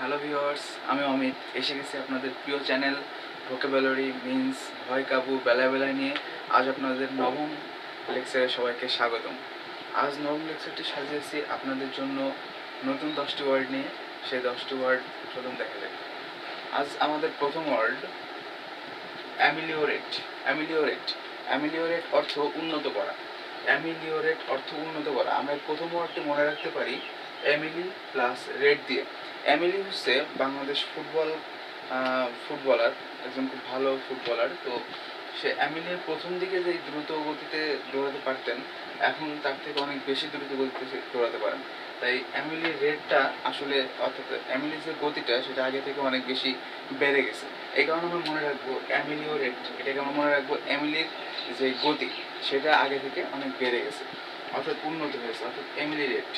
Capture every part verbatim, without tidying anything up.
Hello viewers, আমি অমিত এসে গেছি আপনাদের প্রিয় চ্যানেল ভোকাবুলারি মিন্স ভয় কাবু বেলায় বেলায় নিয়ে। আজ আপনাদের নবম লেকচারে সবাইকে স্বাগতম। আজ নবম লেকচারটি সাজিয়েছি আপনাদের জন্য নতুন দশটি ওয়ার্ড নিয়ে। সেই দশটি ওয়ার্ড চলুন দেখা যাক। আজ আমাদের প্রথম ওয়ার্ড অ্যামিলিওরেট। অ্যামিলিওরেট অ্যামিলিওরেট অর্থ উন্নত করা। অ্যামিলিওরেট অর্থ উন্নত করা। আমরা প্রথম ওয়ার্ডটি মনে রাখতে পারি এমিলি প্লাস রেড দিয়ে। এমিলি হচ্ছে বাংলাদেশ ফুটবল ফুটবলার, একজন খুব ভালো ফুটবলার। তো সে এমিলির প্রথম দিকে যে দ্রুত গতিতে দৌড়াতে পারতেন, এখন তার থেকে অনেক বেশি দ্রুত গতিতে দৌড়াতে পারেন। তাই এমিলির রেটটা আসলে, অর্থাৎ এমিলির যে গতিটা সেটা আগে থেকে অনেক বেশি বেড়ে গেছে। এই কারণে আমরা মনে রাখবো এমিলিও রেট, এটাকে আমরা মনে রাখবো এমিলির যে গতি সেটা আগে থেকে অনেক বেড়ে গেছে, অর্থাৎ উন্নত হয়েছে, অর্থাৎ এমিলি রেট।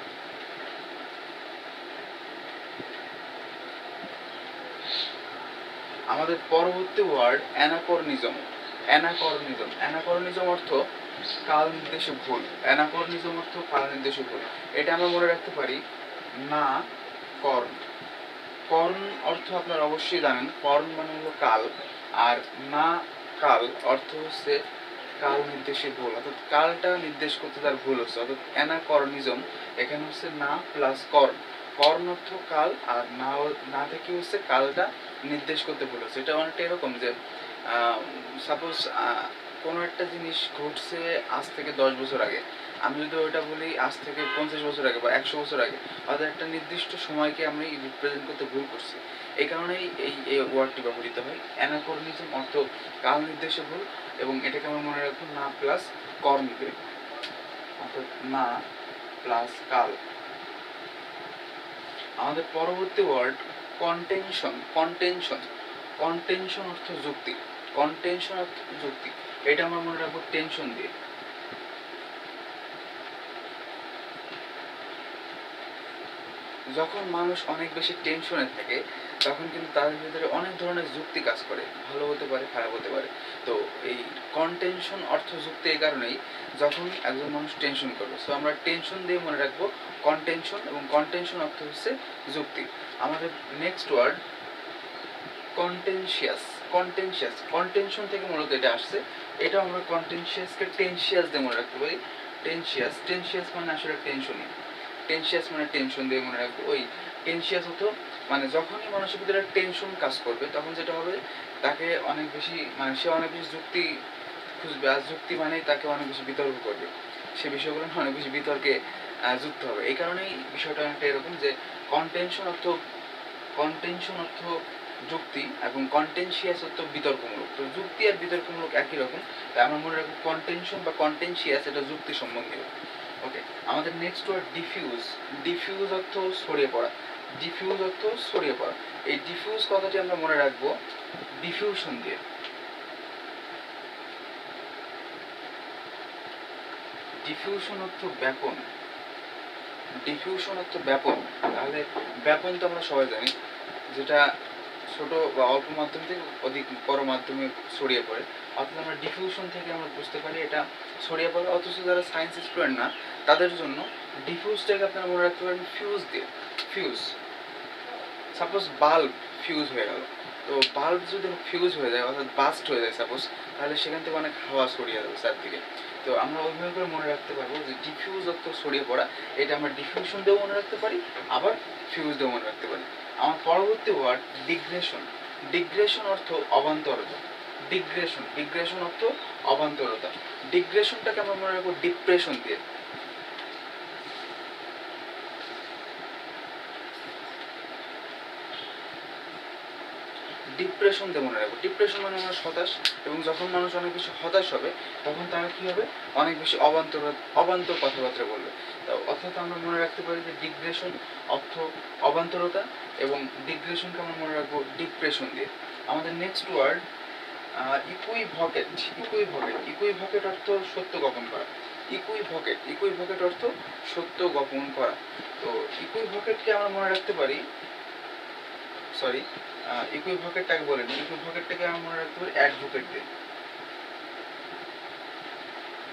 আমাদের পরবর্তী ওয়ার্ড অ্যানাকরনিজম। অ্যানাকরনিজম অ্যানাকরনিজম অর্থ কাল নির্দেশে ভুল। অ্যানাকরনিজম অর্থ কাল নির্দেশে ভুল। এটা আমরা মনে রাখতে পারি না কর্ণ। কর্ণ অর্থ আপনারা অবশ্যই জানেন, কর্ণ মানে হলো কাল, আর না কাল অর্থ হচ্ছে কাল নির্দেশে ভুল, অর্থাৎ কালটা নির্দেশ করতে তার ভুল হচ্ছে, অর্থাৎ অ্যানাকরনিজম এখানে হচ্ছে না প্লাস কর্ণ। কর্ণ অর্থ কাল, আর না না থেকে হচ্ছে কালটা নির্দেশ করতে ভুল হচ্ছে। এটা অনেকটা এরকম যে সাপোজ কোনো একটা জিনিস ঘটছে আজ থেকে দশ বছর আগে, আমি যদি ওইটা বলি আজ থেকে পঞ্চাশ বছর আগে বা একশো বছর আগে, অর্থাৎ একটা নির্দিষ্ট সময়কে আমি রিপ্রেজেন্ট করতে ভুল করছি। এই কারণেই এই এই ওয়ার্ডটি ব্যবহৃত হয়। অ্যানাকরনিজম অর্থ কাল নির্দেশে ভুল, এবং এটাকে আমরা মনে রাখবো না প্লাস কর্ণ দিয়ে, অর্থাৎ না প্লাস কাল। আমাদের পরবর্তী ওয়ার্ড কন্টেনশন। কন্টেনশন কন্টেনশন অর্থ যুক্তি। কন্টেনশন অর্থ যুক্তি, এটা আমরা মনে রাখবো টেনশন দিয়ে। যখন মানুষ অনেক বেশি টেনশনে থাকে তখন কিন্তু তাদের ভিতরে অনেক ধরনের যুক্তি কাজ করে, ভালো হতে পারে খারাপ হতে পারে। তো এই কন্টেনশন অর্থ যুক্তি এই কারণেই, যখন একজন মানুষ টেনশন করবে, সো আমরা টেনশন দিয়ে মনে রাখবো কন্টেনশন, এবং কন্টেনশন অর্থ হচ্ছে যুক্তি। আমাদের next word contentious. Contentious contention থেকে মূলত এটা আসছে। এটা আমরা কন্টেনশিয়াসকে টেনশিয়াস দিয়ে মনে রাখতে পারি। টেনশিয়াস টেনশিয়াস মানে আসলে টেনশনই। টেনশিয়াস মানে টেনশন দিয়ে মনে রাখবো। ওই টেনশিয়াস হতো মানে যখনই মানুষের ভিতরে টেনশন কাজ করবে তখন যেটা হবে, তাকে অনেক বেশি মানে সে অনেক বেশি যুক্তি খুঁজবে, আর যুক্তি মানেই তাকে অনেক বেশি বিতর্ক করবে, সে বিষয়গুলো অনেক বেশি বিতর্কে যুক্ত হবে। এই কারণেই বিষয়টা অনেকটা এরকম যে কন্টেনশন অর্থ কন্টেনশন অর্থ যুক্তি, এবং কন্টেনশিয়াস অর্থ বিতর্কমূলক। তো যুক্তি আর বিতর্কমূলক একই রকম, তাই আমরা মনে রাখবো কন্টেনশন বা কন্টেনশিয়াস এটা যুক্তি সম্বন্ধীয়। ওকে, আমাদের নেক্সট ওয়ার্ড ডিফিউজ। ডিফিউজ অর্থ ছড়িয়ে পড়া। ডিফিউজ অর্থ ছড়িয়ে পড়া। এই ডিফিউজ কথাটি আমরা মনে রাখবো ডিফিউশন দিয়ে। ডিফিউশন অর্থ ব্যাপন। ডিফিউশন অর্থ ব্যাপন। তাহলে ব্যাপন তো আমরা সবাই জানি, যেটা ছোট বা অল্প মাধ্যম থেকে অধিক বড় মাধ্যমে ছড়িয়ে পড়ে, অর্থাৎ আমরা ডিফিউশন থেকে আমরা বুঝতে পারি এটা ছড়িয়ে পড়ে। অথচ যারা সায়েন্স স্টুডেন্ট না তাদের জন্য ডিফিউজটাকে আপনারা মনে রাখতে পারেন ফিউজ দিয়ে। ফিউজ, সাপোজ বাল্ব ফিউজ হয়ে গেল, তো বাল্ব যদি ফিউজ হয়ে যায় অর্থাৎ বাস্ট হয়ে যায় সাপোজ, তাহলে সেখান থেকে অনেক হাওয়া ছড়িয়ে যাবে চারদিকে। তো আমরা ওইভাবে করে মনে রাখতে পারবো যে ডিফিউজ অর্থ ছড়িয়ে পড়া, এটা আমরা ডিফিউশন দিয়েও মনে রাখতে পারি, আবার ফিউজ দিয়েও মনে রাখতে পারি। আমার পরবর্তী ওয়ার্ড ডিগ্রেশন। ডিগ্রেশন অর্থ অবান্তরতা। ডিগ্রেশন ডিগ্রেশন অর্থ অবান্তরতা। ডিগ্রেশনটাকে আমরা মনে রাখবো ডিপ্রেশন দিয়ে। ডিপ্রেশন দিয়ে মনে রাখবো। ডিপ্রেশন মানে মানুষ হতাশ, এবং যখন মানুষ অনেক বেশি হতাশ হবে তখন তারা কী হবে, অনেক বেশি অবান্তর অবান্তর কথাবার্তা বলবে। অর্থাৎ আমরা মনে রাখতে পারি যে ডিগ্রেশন অর্থ অবান্তরতা, এবং ডিগ্রেশনকে আমরা মনে রাখবো ডিপ্রেশন দিয়ে। আমাদের নেক্সট ওয়ার্ড ইকুইভকেট। ইকুইভকেট ইকুইভকেট অর্থ সত্য গোপন করা। ইকুইভকেট ইকুইভকেট অর্থ সত্য গোপন করা। তো ইকুইভকেটকে আমরা মনে রাখতে পারি, সরি ইকুইভকেটটাকে বলেন, ইকুইভকেটটাকে আমরা মনে রাখতে পারি অ্যাডভোকেট দিয়ে।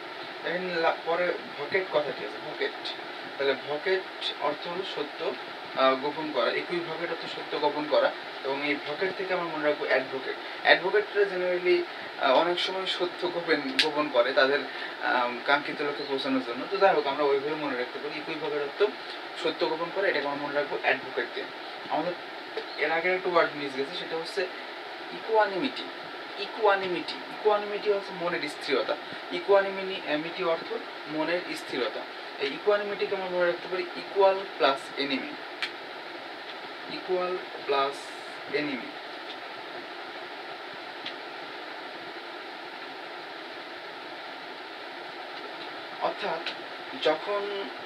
দেখেন পরে ভকেট কথাটি আছে, ভকেট। তাহলে ভকেট অর্থ হলো সত্য, গোপন করা, ইকুইভোকেট অর্থ সত্য গোপন করা, এবং এই ভোকেট থেকে আমরা মনে রাখবো অ্যাডভোকেট। অ্যাডভোকেটরা জেনারেলি অনেক সময় সত্য গোপন গোপন করে তাদের কাঙ্ক্ষিত লক্ষ্যে পৌঁছানোর জন্য। তো যাই হোক, আমরা ওইভাবে মনে রাখতে পারি ইকুইভোকেট অর্থ সত্য গোপন করে, এটাকে আমরা মনে রাখবো অ্যাডভোকেট দিয়ে। আমাদের এর আগে একটু ওয়ার্ড মিস গেছে, সেটা হচ্ছে ইকুয়ানিমিটি। ইকুয়ানিমিটি ইকুয়ানিমিটি হচ্ছে মনের স্থিরতা। ইকুয়ানিমিটি অর্থ মনের স্থিরতা। এই ইকুয়ানিমিটিকে আমরা মনে রাখতে পারি equal plus enemy. Equal plus enemy অর্থাৎ যখন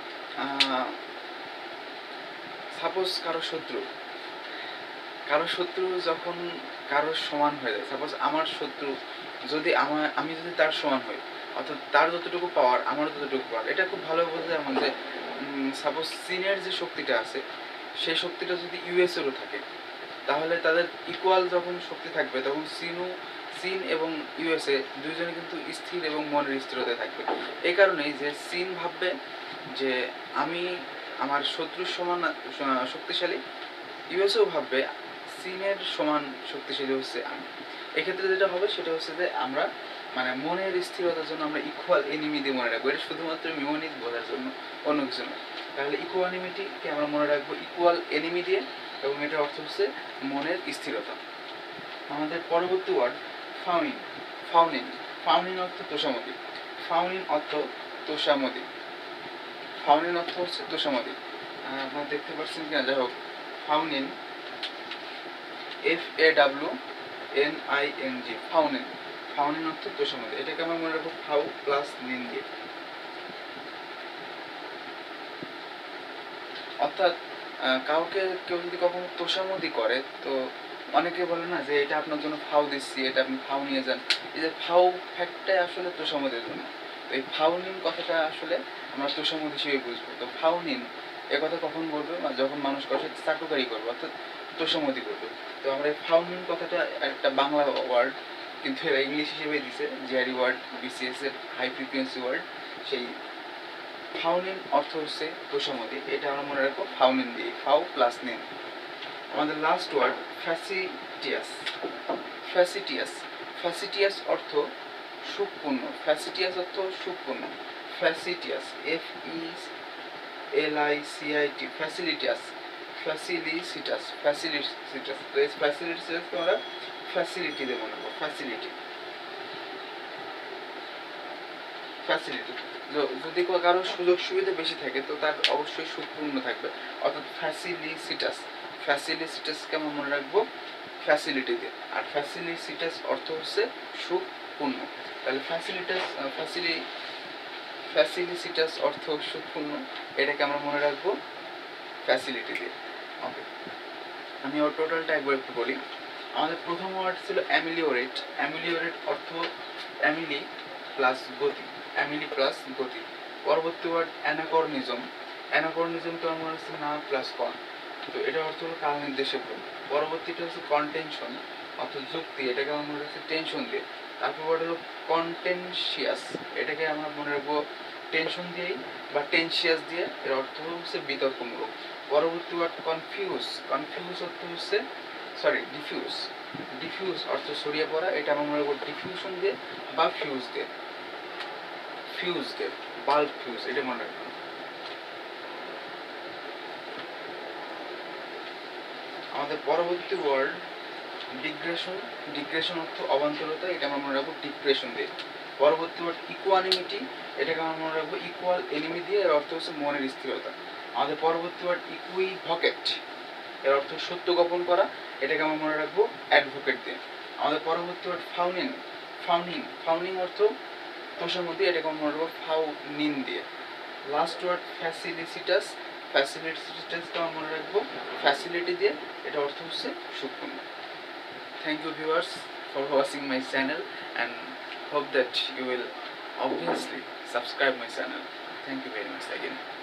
সাপোজ কারো শত্রু কারো শত্রু যখন কারোর সমান হয়ে যায়, সাপোজ আমার শত্রু যদি আমার আমি যদি তার সমান হই, অর্থাৎ তার যতটুকু পাওয়ার আমার যতটুকু পাওয়ার, এটা খুব ভালো বোঝা যায়। এমন যে সাপোজ চীনের যে শক্তিটা আছে সেই শক্তিটা যদি ইউএসএরও থাকে, তাহলে তাদের ইকুয়াল যখন শক্তি থাকবে তখন চীনও চীন এবং ইউএসএ দুইজনে কিন্তু স্থির এবং মনের স্থিরতায় থাকবে। এই কারণেই যে চীন ভাববে যে আমি আমার শত্রুর সমান শক্তিশালী, ইউএসএও ভাববে চীনের সমান শক্তিশালী হচ্ছে আমি। এক্ষেত্রে যেটা হবে সেটা হচ্ছে যে আমরা মানে মনের স্থিরতার জন্য আমরা ইকুয়াল এনিমি দিয়ে মনে রাখবো। এটা শুধুমাত্র মিউনিক বোঝার জন্য, অন্য কিছু নয়। তাহলে ইকুয়ানিমিটিকে আমরা মনে রাখবো ইকুয়াল এনিমি দিয়ে, এবং এটার অর্থ হচ্ছে মনের স্থিরতা। আমাদের পরবর্তী ওয়ার্ড ফাউনিন। ফাউনিন ফাউনিন অর্থ তোষামতি। ফাউনিন অর্থ তোষামতি ফাউনিন অর্থ হচ্ছে তোষামতি। আপনারা দেখতে পাচ্ছেন কিনা, যাই হোক, fawning F A W N I N G fawning. Fawning অর্থ তোষামতি। এটাকে আমরা মনে রাখবো ফাউ প্লাস নিন দিয়ে। অর্থাৎ কাউকে কেউ যদি কখনো তোষামতি করে, তো অনেকে বলে না যে এটা আপনার জন্য ফাউ দিচ্ছি, এটা আপনি ফাউ নিয়ে যান। এই যে ফাউ ফ্যাক্টটাই আসলে তোষামতির জন্য। তো এই ফাউনিন কথাটা আসলে আমরা তোষামতি হিসেবে বুঝবো। তো ফাউনিন এ কথা কখন বলবো, যখন মানুষ কারোর সাথে চাটুকারি করবো, অর্থাৎ তোষামতি করবে। তো আমরা এই ফাউনিন কথাটা একটা বাংলা ওয়ার্ড, কিন্তু এরা ইংলিশ হিসেবে দিছে, জিআরই ওয়ার্ড, বিসিএস এর হাই ফ্রিকোয়েন্সি ওয়ার্ড। সেই ফাউনিন অর্থ হচ্ছে তোষামতি। এটা আমরা মনে রাখবো ফাউনিন দিয়ে, ফাউ প্লাস নিন। আমাদের লাস্ট ওয়ার্ড ফ্যাসিটিয়াস। ফ্যাসিটিয়াস ফ্যাসিটিয়াস অর্থ সুখপূর্ণ। ফ্যাসিটিয়াস অর্থ সুখপূর্ণ। Facetious F E L I C I T felicitous felicitous felicitous তো এই ফ্যাসিলিটিসকে আমরা ফ্যাসিলিটি দিয়ে মনে করবো। ফ্যাসিলিটি ফ্যাসিলিটি যদি কারো সুযোগ সুবিধা বেশি থাকে তো তার অবশ্যই সুখপূর্ণ থাকবে, অর্থাৎ ফ্যাসিলিসিটাস। ফ্যাসিলিসিটাসকে আমরা মনে রাখবো ফ্যাসিলিটি দিয়ে। আর ফ্যাসিলিসিটাস অর্থ হচ্ছে সুখপূর্ণ। তাহলে ফ্যাসিলিটাস ফ্যাসিলি ফ্যাসিলিসিটাস অর্থ সুখপূর্ণ, এটাকে আমরা মনে রাখবো ফ্যাসিলিটি দিয়ে। ওকে, আমি ওর টোটালটা একবার একটু বলি। আমাদের প্রথম ওয়ার্ড ছিল অ্যামিলিওরেট। অ্যামিলিওরেট অর্থ অ্যামিলি প্লাস গতি। অ্যামিলি প্লাস গতি। পরবর্তী ওয়ার্ড অ্যানাকর্নিজম। অ্যানাকর্নিজম তো আমার হচ্ছে না প্লাস কন, তো এটা অর্থ হলো কাল নির্দেশে ভুল। পরবর্তীটা হচ্ছে কন্টেনশন অর্থাৎ যুক্তি, এটাকে আমরা মনে রাখছি টেনশন দিয়ে। তারপর ওয়ার্ড হলো কন্টেনশিয়াস, এটাকে আমরা মনে রাখবো টেনশন দিয়েই বা টেনশিয়াস দিয়ে, এর অর্থ হচ্ছে বিতর্কমূলক। পরবর্তী ওয়ার্ড কনফিউজ। কনফিউজ অর্থ হচ্ছে সরি ডিফিউজ। ডিফিউজ অর্থ ছড়িয়ে পড়া, এটা আমরা মনে রাখবো ডিফিউশন দিয়ে বা ফিউজ দিয়ে। ফিউজ দিয়ে, বাল্ব ফিউজ, এটা মনে রাখবো। আমাদের পরবর্তী ওয়ার্ড ডিগ্রেশন। ডিগ্রেশন অর্থ অবান্তরতা, এটা আমরা মনে রাখবো ডিপ্রেশন দিয়ে। পরবর্তী ওয়ার্ড ইকুয়ানিমিটি, এটাকে আমরা মনে রাখবো ইকুয়াল এনিমি দিয়ে, এর অর্থ হচ্ছে মনের স্থিরতা। আমাদের পরবর্তী ওয়ার্ড ইকুইভোকেট, এর অর্থ সত্য গোপন করা, এটাকে আমরা মনে রাখবো অ্যাডভোকেট দিয়ে। আমাদের পরবর্তী ওয়ার্ড ফাউনিন। ফাউনিং ফাউনিং অর্থ তোষামতি, এটাকে আমরা মনে রাখবো ফাউনিন দিয়ে। Last word ফ্যাসিলিসিটাস। ফ্যাসিলিটিসকে আমরা মনে রাখবো ফ্যাসিলিটি দিয়ে, এটা অর্থ হচ্ছে সুখপূর্ণ। Thank you viewers for watching my channel and hope that you will obviously subscribe my channel. Thank you very much again.